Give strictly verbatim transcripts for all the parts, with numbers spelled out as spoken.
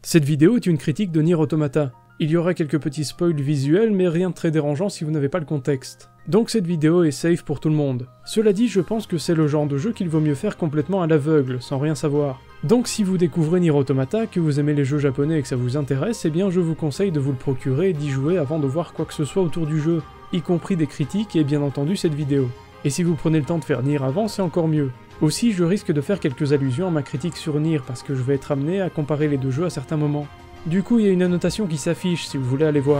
Cette vidéo est une critique de Nier Automata. Il y aura quelques petits spoils visuels, mais rien de très dérangeant si vous n'avez pas le contexte. Donc cette vidéo est safe pour tout le monde. Cela dit, je pense que c'est le genre de jeu qu'il vaut mieux faire complètement à l'aveugle, sans rien savoir. Donc si vous découvrez Nier Automata, que vous aimez les jeux japonais et que ça vous intéresse, eh bien je vous conseille de vous le procurer et d'y jouer avant de voir quoi que ce soit autour du jeu, y compris des critiques et bien entendu cette vidéo. Et si vous prenez le temps de faire Nier avant, c'est encore mieux. Aussi, je risque de faire quelques allusions à ma critique sur Nier parce que je vais être amené à comparer les deux jeux à certains moments. Du coup, il y a une annotation qui s'affiche si vous voulez aller voir.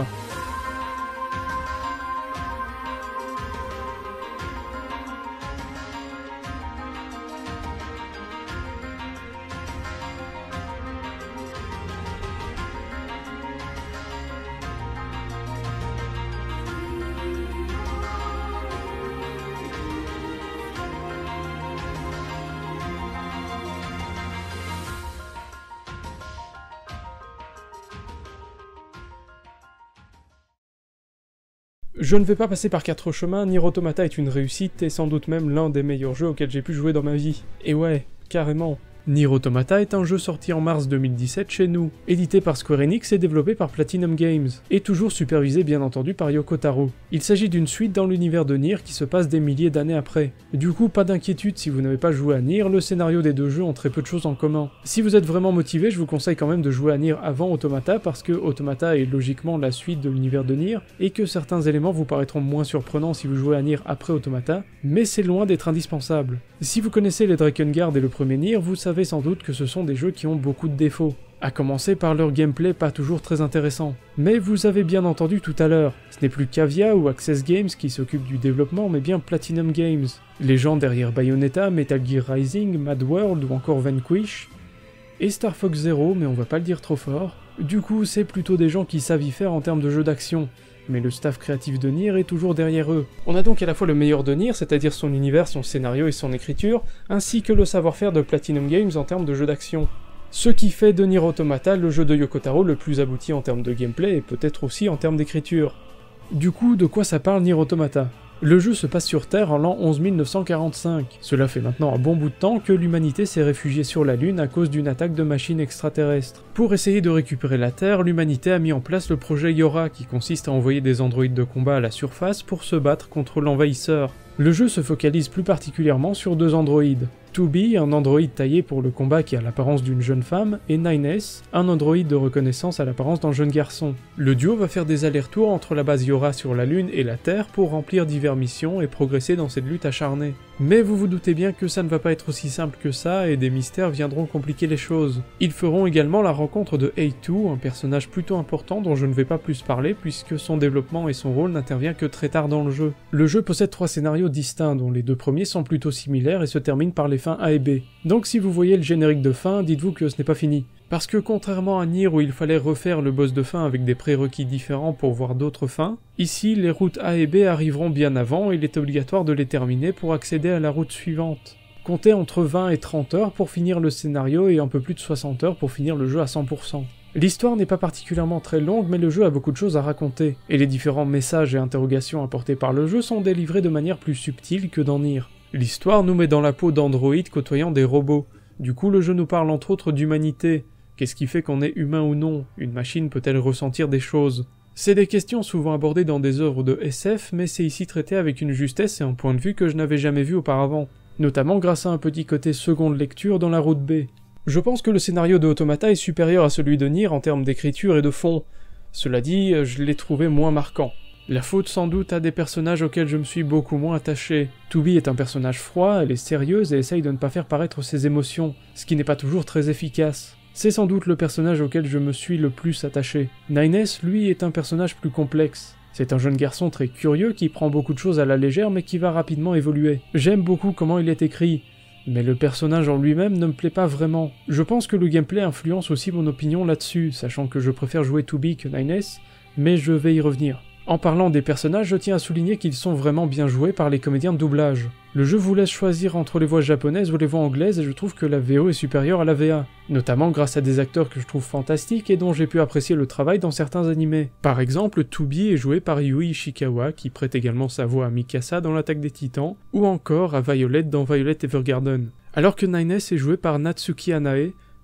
Je ne vais pas passer par quatre chemins, Nier Automata est une réussite et sans doute même l'un des meilleurs jeux auxquels j'ai pu jouer dans ma vie. Et ouais, carrément. Nier Automata est un jeu sorti en mars deux mille dix-sept chez nous, édité par Square Enix et développé par Platinum Games, et toujours supervisé bien entendu par Yoko Taro. Il s'agit d'une suite dans l'univers de Nier qui se passe des milliers d'années après. Du coup, pas d'inquiétude si vous n'avez pas joué à Nier, le scénario des deux jeux ont très peu de choses en commun. Si vous êtes vraiment motivé, je vous conseille quand même de jouer à Nier avant Automata, parce que Automata est logiquement la suite de l'univers de Nier, et que certains éléments vous paraîtront moins surprenants si vous jouez à Nier après Automata, mais c'est loin d'être indispensable. Si vous connaissez les Drakengard et le premier Nier, vous savez sans doute que ce sont des jeux qui ont beaucoup de défauts, à commencer par leur gameplay pas toujours très intéressant. Mais vous avez bien entendu tout à l'heure, ce n'est plus Cavia ou Access Games qui s'occupent du développement, mais bien Platinum Games. Les gens derrière Bayonetta, Metal Gear Rising, Mad World ou encore Vanquish, et Star Fox Zero, mais on va pas le dire trop fort. Du coup, c'est plutôt des gens qui savent y faire en termes de jeux d'action. Mais le staff créatif de Nier est toujours derrière eux. On a donc à la fois le meilleur de Nier, c'est-à-dire son univers, son scénario et son écriture, ainsi que le savoir-faire de Platinum Games en termes de jeux d'action. Ce qui fait de Nier Automata le jeu de Yoko Taro le plus abouti en termes de gameplay et peut-être aussi en termes d'écriture. Du coup, de quoi ça parle Nier Automata ? Le jeu se passe sur Terre en l'an onze mille neuf cent quarante-cinq. Cela fait maintenant un bon bout de temps que l'humanité s'est réfugiée sur la Lune à cause d'une attaque de machines extraterrestres. Pour essayer de récupérer la Terre, l'humanité a mis en place le projet Yora, qui consiste à envoyer des androïdes de combat à la surface pour se battre contre l'envahisseur. Le jeu se focalise plus particulièrement sur deux androïdes. two B, un androïde taillé pour le combat qui a l'apparence d'une jeune femme, et nine S, un androïde de reconnaissance à l'apparence d'un jeune garçon. Le duo va faire des allers-retours entre la base Yora sur la Lune et la Terre pour remplir diverses missions et progresser dans cette lutte acharnée. Mais vous vous doutez bien que ça ne va pas être aussi simple que ça et des mystères viendront compliquer les choses. Ils feront également la rencontre de A deux, un personnage plutôt important dont je ne vais pas plus parler puisque son développement et son rôle n'intervient que très tard dans le jeu. Le jeu possède trois scénarios distincts dont les deux premiers sont plutôt similaires et se terminent par les fins A et B. Donc si vous voyez le générique de fin, dites-vous que ce n'est pas fini. Parce que contrairement à Nier où il fallait refaire le boss de fin avec des prérequis différents pour voir d'autres fins, ici les routes A et B arriveront bien avant et il est obligatoire de les terminer pour accéder à la route suivante. Comptez entre vingt et trente heures pour finir le scénario et un peu plus de soixante heures pour finir le jeu à cent pour cent. L'histoire n'est pas particulièrement très longue, mais le jeu a beaucoup de choses à raconter, et les différents messages et interrogations apportés par le jeu sont délivrés de manière plus subtile que dans Nier. L'histoire nous met dans la peau d'androïdes côtoyant des robots. Du coup, le jeu nous parle entre autres d'humanité. Qu'est-ce qui fait qu'on est humain ou non? Une machine peut-elle ressentir des choses? C'est des questions souvent abordées dans des œuvres de S F, mais c'est ici traité avec une justesse et un point de vue que je n'avais jamais vu auparavant, notamment grâce à un petit côté seconde lecture dans la route B. Je pense que le scénario de Automata est supérieur à celui de Nier en termes d'écriture et de fond. Cela dit, je l'ai trouvé moins marquant. La faute sans doute à des personnages auxquels je me suis beaucoup moins attaché. two B est un personnage froid, elle est sérieuse et essaye de ne pas faire paraître ses émotions, ce qui n'est pas toujours très efficace. C'est sans doute le personnage auquel je me suis le plus attaché. nine S, lui, est un personnage plus complexe. C'est un jeune garçon très curieux qui prend beaucoup de choses à la légère mais qui va rapidement évoluer. J'aime beaucoup comment il est écrit, mais le personnage en lui-même ne me plaît pas vraiment. Je pense que le gameplay influence aussi mon opinion là-dessus, sachant que je préfère jouer two B que nine S, mais je vais y revenir. En parlant des personnages, je tiens à souligner qu'ils sont vraiment bien joués par les comédiens de doublage. Le jeu vous laisse choisir entre les voix japonaises ou les voix anglaises et je trouve que la V O est supérieure à la V A, notamment grâce à des acteurs que je trouve fantastiques et dont j'ai pu apprécier le travail dans certains animés. Par exemple, two B est joué par Yui Ishikawa, qui prête également sa voix à Mikasa dans l'Attaque des Titans, ou encore à Violet dans Violet Evergarden, alors que nine S est joué par Natsuki Hanae,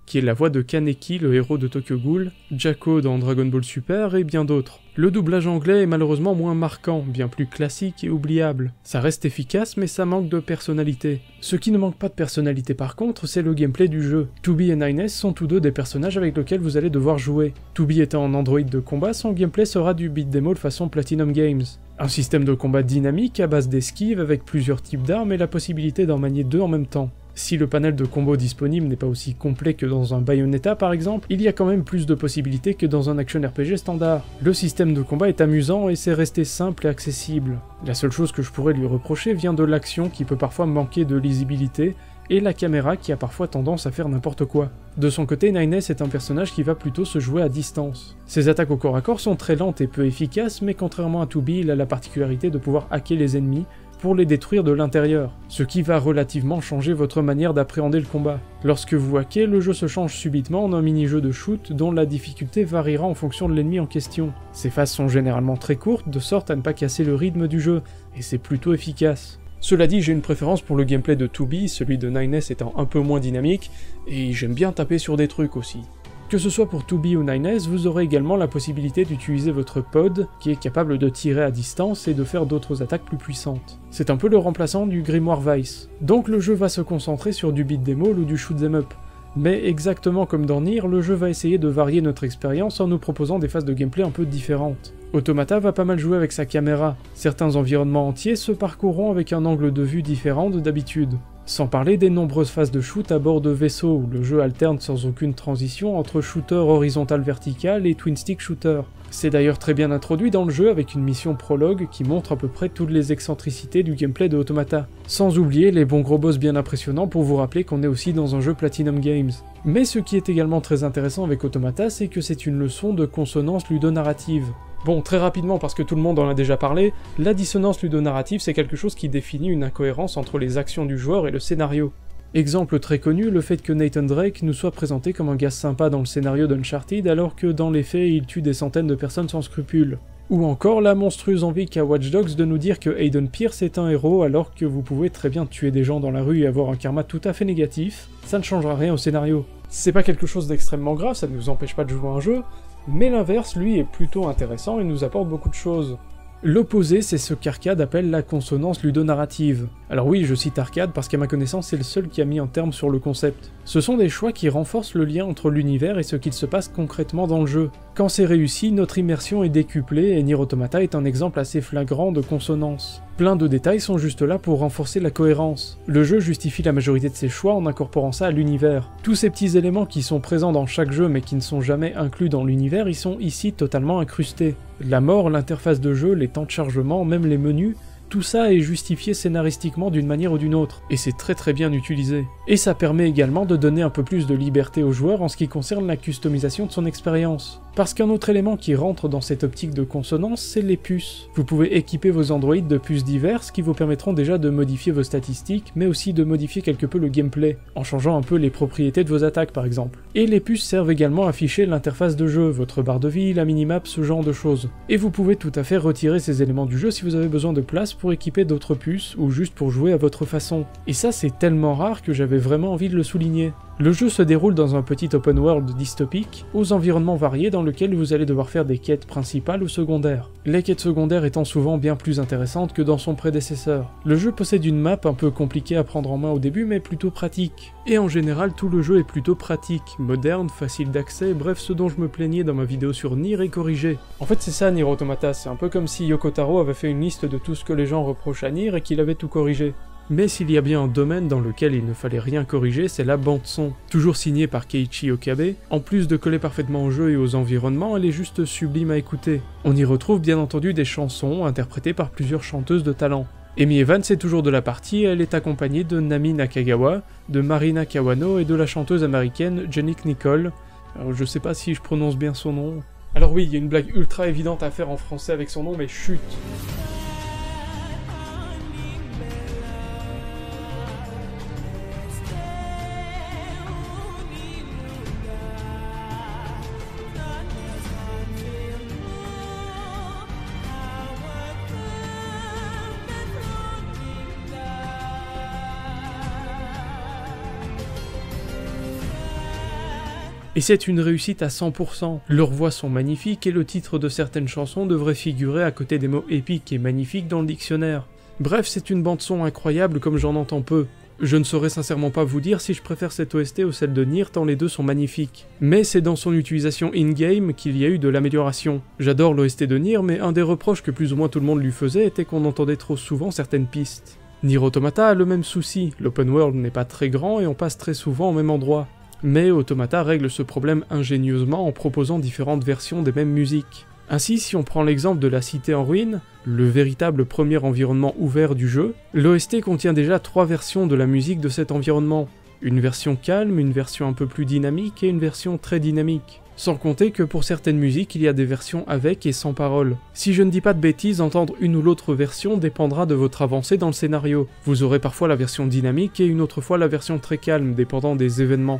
qui est la voix de Kaneki, le héros de Tokyo Ghoul, Jaco dans Dragon Ball Super et bien d'autres. Le doublage anglais est malheureusement moins marquant, bien plus classique et oubliable. Ça reste efficace mais ça manque de personnalité. Ce qui ne manque pas de personnalité par contre, c'est le gameplay du jeu. To Be et nine S sont tous deux des personnages avec lesquels vous allez devoir jouer. To Be étant un android de combat, son gameplay sera du beat'em all façon Platinum Games. Un système de combat dynamique à base d'esquive avec plusieurs types d'armes et la possibilité d'en manier deux en même temps. Si le panel de combos disponible n'est pas aussi complet que dans un Bayonetta par exemple, il y a quand même plus de possibilités que dans un action R P G standard. Le système de combat est amusant et c'est resté simple et accessible. La seule chose que je pourrais lui reprocher vient de l'action qui peut parfois manquer de lisibilité, et la caméra qui a parfois tendance à faire n'importe quoi. De son côté, nine S est un personnage qui va plutôt se jouer à distance. Ses attaques au corps à corps sont très lentes et peu efficaces, mais contrairement à To Be, il a la particularité de pouvoir hacker les ennemis, pour les détruire de l'intérieur, ce qui va relativement changer votre manière d'appréhender le combat. Lorsque vous hackez, le jeu se change subitement en un mini-jeu de shoot dont la difficulté variera en fonction de l'ennemi en question. Ces phases sont généralement très courtes, de sorte à ne pas casser le rythme du jeu, et c'est plutôt efficace. Cela dit, j'ai une préférence pour le gameplay de To Be, celui de nine S étant un peu moins dynamique, et j'aime bien taper sur des trucs aussi. Que ce soit pour To Be ou nine S, vous aurez également la possibilité d'utiliser votre pod, qui est capable de tirer à distance et de faire d'autres attaques plus puissantes. C'est un peu le remplaçant du Grimoire Weiss. Donc le jeu va se concentrer sur du beat'em all ou du shoot'em up. Mais exactement comme dans Nier, le jeu va essayer de varier notre expérience en nous proposant des phases de gameplay un peu différentes. Automata va pas mal jouer avec sa caméra. Certains environnements entiers se parcourront avec un angle de vue différent de d'habitude. Sans parler des nombreuses phases de shoot à bord de vaisseaux, où le jeu alterne sans aucune transition entre shooter horizontal-vertical et twin-stick shooter. C'est d'ailleurs très bien introduit dans le jeu avec une mission prologue qui montre à peu près toutes les excentricités du gameplay de Automata. Sans oublier les bons gros boss bien impressionnants pour vous rappeler qu'on est aussi dans un jeu Platinum Games. Mais ce qui est également très intéressant avec Automata, c'est que c'est une leçon de consonance ludonarrative. Bon, très rapidement, parce que tout le monde en a déjà parlé, la dissonance ludonarrative c'est quelque chose qui définit une incohérence entre les actions du joueur et le scénario. Exemple très connu, le fait que Nathan Drake nous soit présenté comme un gars sympa dans le scénario d'Uncharted alors que dans les faits il tue des centaines de personnes sans scrupules. Ou encore la monstrueuse envie qu'a Watch Dogs de nous dire que Aiden Pierce est un héros alors que vous pouvez très bien tuer des gens dans la rue et avoir un karma tout à fait négatif, ça ne changera rien au scénario. C'est pas quelque chose d'extrêmement grave, ça ne nous empêche pas de jouer à un jeu, mais l'inverse, lui, est plutôt intéressant et nous apporte beaucoup de choses. L'opposé, c'est ce qu'Arcade appelle la consonance ludonarrative. Alors oui, je cite Arcade parce qu'à ma connaissance, c'est le seul qui a mis un terme sur le concept. Ce sont des choix qui renforcent le lien entre l'univers et ce qu'il se passe concrètement dans le jeu. Quand c'est réussi, notre immersion est décuplée et Nier Automata est un exemple assez flagrant de consonance. Plein de détails sont juste là pour renforcer la cohérence. Le jeu justifie la majorité de ses choix en incorporant ça à l'univers. Tous ces petits éléments qui sont présents dans chaque jeu mais qui ne sont jamais inclus dans l'univers, ils sont ici totalement incrustés. La mort, l'interface de jeu, les temps de chargement, même les menus, tout ça est justifié scénaristiquement d'une manière ou d'une autre, et c'est très très bien utilisé. Et ça permet également de donner un peu plus de liberté au joueur en ce qui concerne la customisation de son expérience. Parce qu'un autre élément qui rentre dans cette optique de consonance, c'est les puces. Vous pouvez équiper vos androïdes de puces diverses qui vous permettront déjà de modifier vos statistiques, mais aussi de modifier quelque peu le gameplay, en changeant un peu les propriétés de vos attaques par exemple. Et les puces servent également à afficher l'interface de jeu, votre barre de vie, la minimap, ce genre de choses. Et vous pouvez tout à fait retirer ces éléments du jeu si vous avez besoin de place pour équiper d'autres puces, ou juste pour jouer à votre façon. Et ça c'est tellement rare que j'avais vraiment envie de le souligner. Le jeu se déroule dans un petit open world dystopique, aux environnements variés dans lequel vous allez devoir faire des quêtes principales ou secondaires. Les quêtes secondaires étant souvent bien plus intéressantes que dans son prédécesseur. Le jeu possède une map un peu compliquée à prendre en main au début mais plutôt pratique. Et en général tout le jeu est plutôt pratique, moderne, facile d'accès, bref ce dont je me plaignais dans ma vidéo sur Nier est corrigé. En fait c'est ça Nier Automata, c'est un peu comme si Yoko Taro avait fait une liste de tout ce que les gens reprochent à Nier et qu'il avait tout corrigé. Mais s'il y a bien un domaine dans lequel il ne fallait rien corriger, c'est la bande-son. Toujours signée par Keiichi Okabe, en plus de coller parfaitement au jeu et aux environnements, elle est juste sublime à écouter. On y retrouve bien entendu des chansons interprétées par plusieurs chanteuses de talent. Amy Evans est toujours de la partie et elle est accompagnée de Nami Nakagawa, de Marina Kawano et de la chanteuse américaine Janick Nicole. Alors je sais pas si je prononce bien son nom. Alors oui, il y a une blague ultra évidente à faire en français avec son nom, mais chut. Et c'est une réussite à cent pour cent. Leurs voix sont magnifiques et le titre de certaines chansons devrait figurer à côté des mots épiques et magnifiques dans le dictionnaire. Bref, c'est une bande-son incroyable comme j'en entends peu. Je ne saurais sincèrement pas vous dire si je préfère cette O S T ou celle de Nier tant les deux sont magnifiques. Mais c'est dans son utilisation in-game qu'il y a eu de l'amélioration. J'adore l'O S T de Nier, mais un des reproches que plus ou moins tout le monde lui faisait était qu'on entendait trop souvent certaines pistes. Nier Automata a le même souci, l'open world n'est pas très grand et on passe très souvent au même endroit. Mais Automata règle ce problème ingénieusement en proposant différentes versions des mêmes musiques. Ainsi, si on prend l'exemple de la Cité en ruine, le véritable premier environnement ouvert du jeu, l'O S T contient déjà trois versions de la musique de cet environnement. Une version calme, une version un peu plus dynamique et une version très dynamique. Sans compter que pour certaines musiques, il y a des versions avec et sans paroles. Si je ne dis pas de bêtises, entendre une ou l'autre version dépendra de votre avancée dans le scénario. Vous aurez parfois la version dynamique et une autre fois la version très calme, dépendant des événements.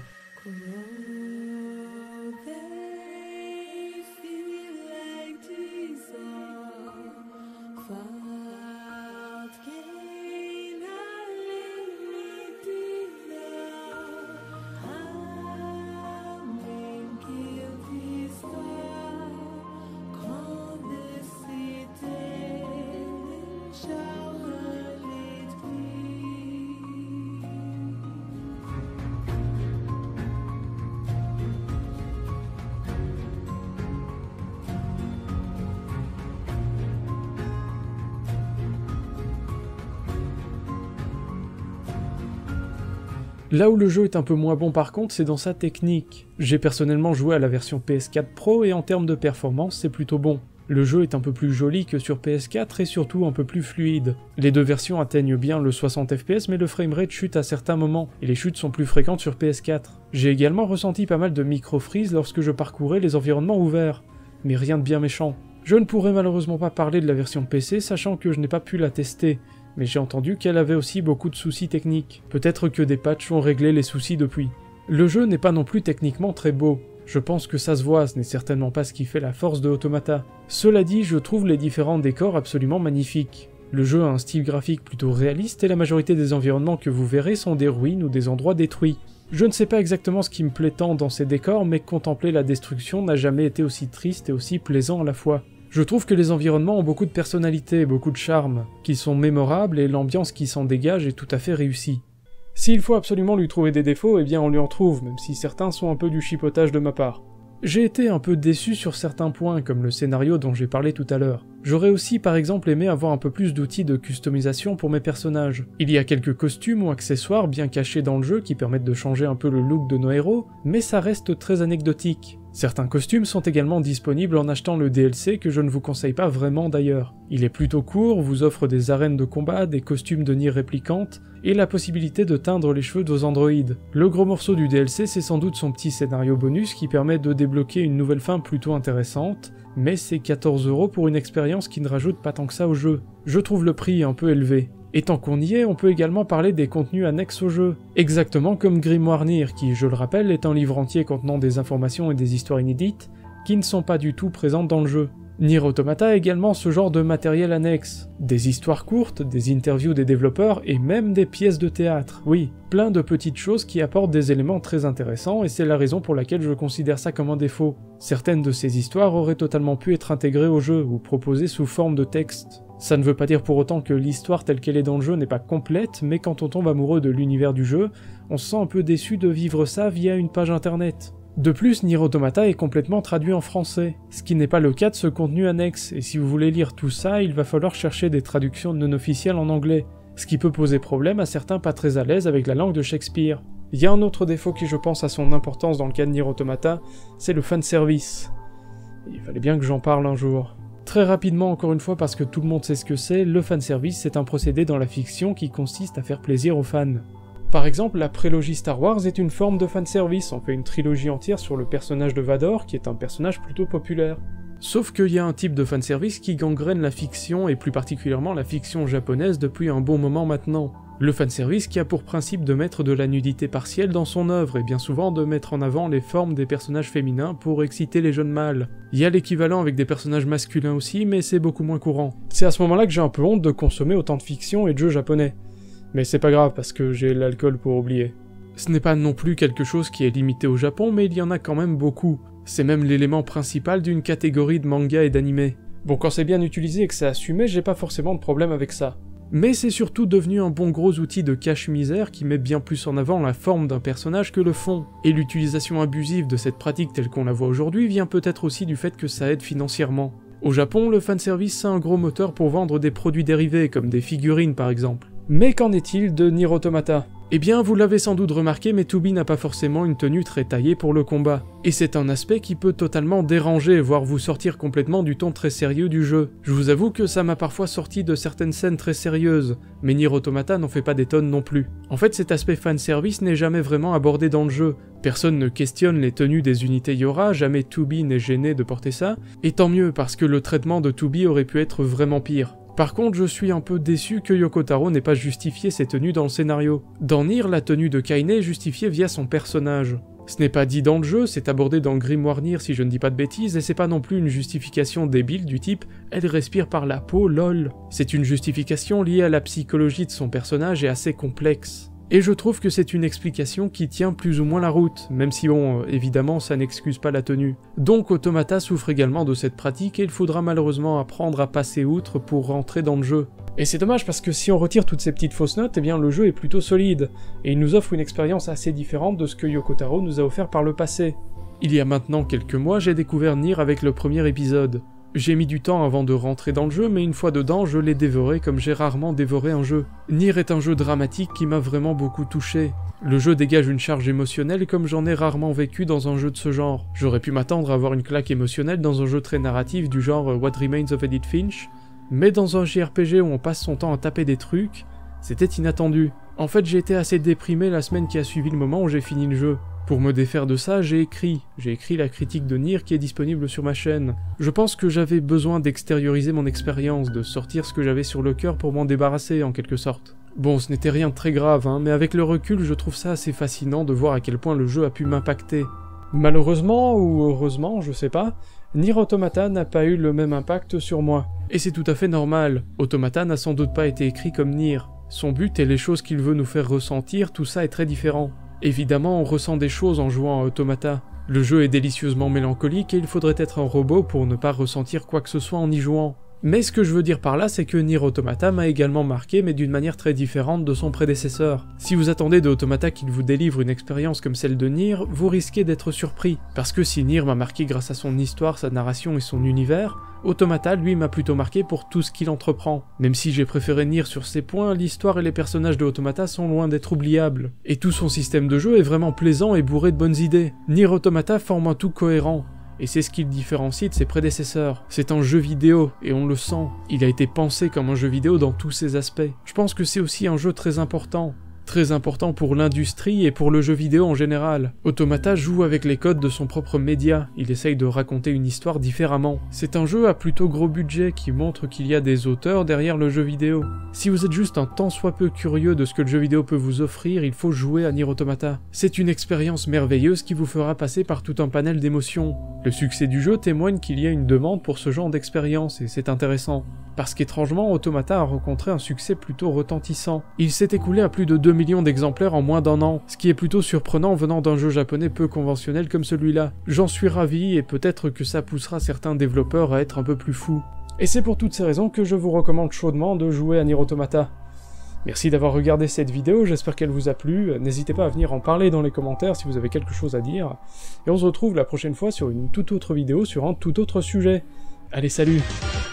Là où le jeu est un peu moins bon par contre, c'est dans sa technique. J'ai personnellement joué à la version P S quatre Pro et en termes de performance, c'est plutôt bon. Le jeu est un peu plus joli que sur P S quatre et surtout un peu plus fluide. Les deux versions atteignent bien le soixante F P S mais le framerate chute à certains moments, et les chutes sont plus fréquentes sur P S quatre. J'ai également ressenti pas mal de micro-freeze lorsque je parcourais les environnements ouverts, mais rien de bien méchant. Je ne pourrais malheureusement pas parler de la version P C sachant que je n'ai pas pu la tester, mais j'ai entendu qu'elle avait aussi beaucoup de soucis techniques. Peut-être que des patchs ont réglé les soucis depuis. Le jeu n'est pas non plus techniquement très beau. Je pense que ça se voit, ce n'est certainement pas ce qui fait la force de Automata. Cela dit, je trouve les différents décors absolument magnifiques. Le jeu a un style graphique plutôt réaliste et la majorité des environnements que vous verrez sont des ruines ou des endroits détruits. Je ne sais pas exactement ce qui me plaît tant dans ces décors, mais contempler la destruction n'a jamais été aussi triste et aussi plaisant à la fois. Je trouve que les environnements ont beaucoup de personnalité, beaucoup de charme, qui sont mémorables et l'ambiance qui s'en dégage est tout à fait réussie. S'il faut absolument lui trouver des défauts, eh bien on lui en trouve, même si certains sont un peu du chipotage de ma part. J'ai été un peu déçu sur certains points, comme le scénario dont j'ai parlé tout à l'heure. J'aurais aussi par exemple aimé avoir un peu plus d'outils de customisation pour mes personnages. Il y a quelques costumes ou accessoires bien cachés dans le jeu qui permettent de changer un peu le look de nos héros, mais ça reste très anecdotique. Certains costumes sont également disponibles en achetant le D L C que je ne vous conseille pas vraiment d'ailleurs. Il est plutôt court, vous offre des arènes de combat, des costumes de Nier réplicantes, et la possibilité de teindre les cheveux de vos androïdes. Le gros morceau du D L C c'est sans doute son petit scénario bonus qui permet de débloquer une nouvelle fin plutôt intéressante, mais c'est quatorze euros pour une expérience qui ne rajoute pas tant que ça au jeu. Je trouve le prix un peu élevé. Et tant qu'on y est, on peut également parler des contenus annexes au jeu, exactement comme Grimoire Nier, qui, je le rappelle, est un livre entier contenant des informations et des histoires inédites, qui ne sont pas du tout présentes dans le jeu. Nier Automata a également ce genre de matériel annexe, des histoires courtes, des interviews des développeurs et même des pièces de théâtre, oui, plein de petites choses qui apportent des éléments très intéressants et c'est la raison pour laquelle je considère ça comme un défaut. Certaines de ces histoires auraient totalement pu être intégrées au jeu ou proposées sous forme de texte. Ça ne veut pas dire pour autant que l'histoire telle qu'elle est dans le jeu n'est pas complète, mais quand on tombe amoureux de l'univers du jeu, on se sent un peu déçu de vivre ça via une page internet. De plus, Nier Automata est complètement traduit en français, ce qui n'est pas le cas de ce contenu annexe, et si vous voulez lire tout ça, il va falloir chercher des traductions non officielles en anglais, ce qui peut poser problème à certains pas très à l'aise avec la langue de Shakespeare. Il y a un autre défaut qui je pense a son importance dans le cas de Nier Automata, c'est le fanservice. Il fallait bien que j'en parle un jour. Très rapidement, encore une fois, parce que tout le monde sait ce que c'est, le fanservice c'est un procédé dans la fiction qui consiste à faire plaisir aux fans. Par exemple, la prélogie Star Wars est une forme de fanservice, on fait une trilogie entière sur le personnage de Vador, qui est un personnage plutôt populaire. Sauf qu'il y a un type de fanservice qui gangrène la fiction, et plus particulièrement la fiction japonaise depuis un bon moment maintenant. Le fanservice qui a pour principe de mettre de la nudité partielle dans son œuvre, et bien souvent de mettre en avant les formes des personnages féminins pour exciter les jeunes mâles. Il y a l'équivalent avec des personnages masculins aussi, mais c'est beaucoup moins courant. C'est à ce moment-là que j'ai un peu honte de consommer autant de fiction et de jeux japonais. Mais c'est pas grave, parce que j'ai l'alcool pour oublier. Ce n'est pas non plus quelque chose qui est limité au Japon, mais il y en a quand même beaucoup. C'est même l'élément principal d'une catégorie de manga et d'anime. Bon, quand c'est bien utilisé et que c'est assumé, j'ai pas forcément de problème avec ça. Mais c'est surtout devenu un bon gros outil de cache-misère qui met bien plus en avant la forme d'un personnage que le fond. Et l'utilisation abusive de cette pratique telle qu'on la voit aujourd'hui vient peut-être aussi du fait que ça aide financièrement. Au Japon, le fanservice c'est un gros moteur pour vendre des produits dérivés, comme des figurines par exemple. Mais qu'en est-il de Nier Automata ? Eh bien, vous l'avez sans doute remarqué, mais Tooby n'a pas forcément une tenue très taillée pour le combat. Et c'est un aspect qui peut totalement déranger, voire vous sortir complètement du ton très sérieux du jeu. Je vous avoue que ça m'a parfois sorti de certaines scènes très sérieuses, mais Nier Automata n'en fait pas des tonnes non plus. En fait, cet aspect fanservice n'est jamais vraiment abordé dans le jeu. Personne ne questionne les tenues des unités Yora, jamais Tooby n'est gêné de porter ça, et tant mieux parce que le traitement de Tooby aurait pu être vraiment pire. Par contre, je suis un peu déçu que Yoko Taro n'ait pas justifié ses tenues dans le scénario. Dans Nier, la tenue de Kaine est justifiée via son personnage. Ce n'est pas dit dans le jeu, c'est abordé dans Grimoire Nier si je ne dis pas de bêtises, et c'est pas non plus une justification débile du type « elle respire par la peau, lol ». C'est une justification liée à la psychologie de son personnage et assez complexe. Et je trouve que c'est une explication qui tient plus ou moins la route, même si bon, euh, évidemment ça n'excuse pas la tenue. Donc Automata souffre également de cette pratique et il faudra malheureusement apprendre à passer outre pour rentrer dans le jeu. Et c'est dommage parce que si on retire toutes ces petites fausses notes, eh bien le jeu est plutôt solide, et il nous offre une expérience assez différente de ce que Yoko Taro nous a offert par le passé. Il y a maintenant quelques mois, j'ai découvert Nier avec le premier épisode. J'ai mis du temps avant de rentrer dans le jeu, mais une fois dedans, je l'ai dévoré comme j'ai rarement dévoré un jeu. Nier est un jeu dramatique qui m'a vraiment beaucoup touché. Le jeu dégage une charge émotionnelle comme j'en ai rarement vécu dans un jeu de ce genre. J'aurais pu m'attendre à avoir une claque émotionnelle dans un jeu très narratif du genre What Remains of Edith Finch, mais dans un J R P G où on passe son temps à taper des trucs, c'était inattendu. En fait, j'ai été assez déprimé la semaine qui a suivi le moment où j'ai fini le jeu. Pour me défaire de ça, j'ai écrit. J'ai écrit la critique de Nier qui est disponible sur ma chaîne. Je pense que j'avais besoin d'extérioriser mon expérience, de sortir ce que j'avais sur le cœur pour m'en débarrasser, en quelque sorte. Bon, ce n'était rien de très grave, hein, mais avec le recul, je trouve ça assez fascinant de voir à quel point le jeu a pu m'impacter. Malheureusement, ou heureusement, je sais pas, Nier Automata n'a pas eu le même impact sur moi. Et c'est tout à fait normal. Automata n'a sans doute pas été écrit comme Nier. Son but et les choses qu'il veut nous faire ressentir, tout ça est très différent. Évidemment, on ressent des choses en jouant à Automata. Le jeu est délicieusement mélancolique et il faudrait être un robot pour ne pas ressentir quoi que ce soit en y jouant. Mais ce que je veux dire par là, c'est que Nier Automata m'a également marqué, mais d'une manière très différente de son prédécesseur. Si vous attendez de Automata qu'il vous délivre une expérience comme celle de Nier, vous risquez d'être surpris. Parce que si Nier m'a marqué grâce à son histoire, sa narration et son univers, Automata, lui, m'a plutôt marqué pour tout ce qu'il entreprend. Même si j'ai préféré Nier sur ces points, l'histoire et les personnages de Automata sont loin d'être oubliables. Et tout son système de jeu est vraiment plaisant et bourré de bonnes idées. Nier Automata forme un tout cohérent. Et c'est ce qui le différencie de ses prédécesseurs. C'est un jeu vidéo, et on le sent. Il a été pensé comme un jeu vidéo dans tous ses aspects. Je pense que c'est aussi un jeu très important. Très important pour l'industrie et pour le jeu vidéo en général. Automata joue avec les codes de son propre média, il essaye de raconter une histoire différemment. C'est un jeu à plutôt gros budget qui montre qu'il y a des auteurs derrière le jeu vidéo. Si vous êtes juste un tant soit peu curieux de ce que le jeu vidéo peut vous offrir, il faut jouer à Nier Automata. C'est une expérience merveilleuse qui vous fera passer par tout un panel d'émotions. Le succès du jeu témoigne qu'il y a une demande pour ce genre d'expérience et c'est intéressant. Parce qu'étrangement, Automata a rencontré un succès plutôt retentissant. Il s'est écoulé à plus de deux millions d'exemplaires en moins d'un an, ce qui est plutôt surprenant venant d'un jeu japonais peu conventionnel comme celui-là. J'en suis ravi et peut-être que ça poussera certains développeurs à être un peu plus fous. Et c'est pour toutes ces raisons que je vous recommande chaudement de jouer à Nier Automata. Merci d'avoir regardé cette vidéo, j'espère qu'elle vous a plu, n'hésitez pas à venir en parler dans les commentaires si vous avez quelque chose à dire, et on se retrouve la prochaine fois sur une toute autre vidéo sur un tout autre sujet. Allez, salut!